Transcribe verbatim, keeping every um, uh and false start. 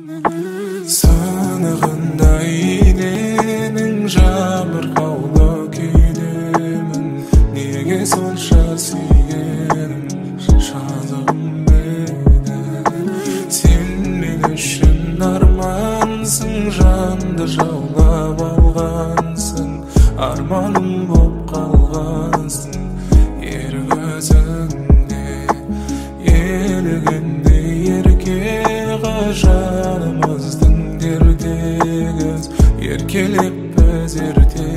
Сынығындай денің жабырқаулы күйдемін. Неге сонша сүйгенім шалығым мені. Сен мен үшін армансың, жанды жаулап алғансың, арманым боп қалғансың. Ер көзіңде елігендей ерке жанымыздың дердегі еркелеп біз ерте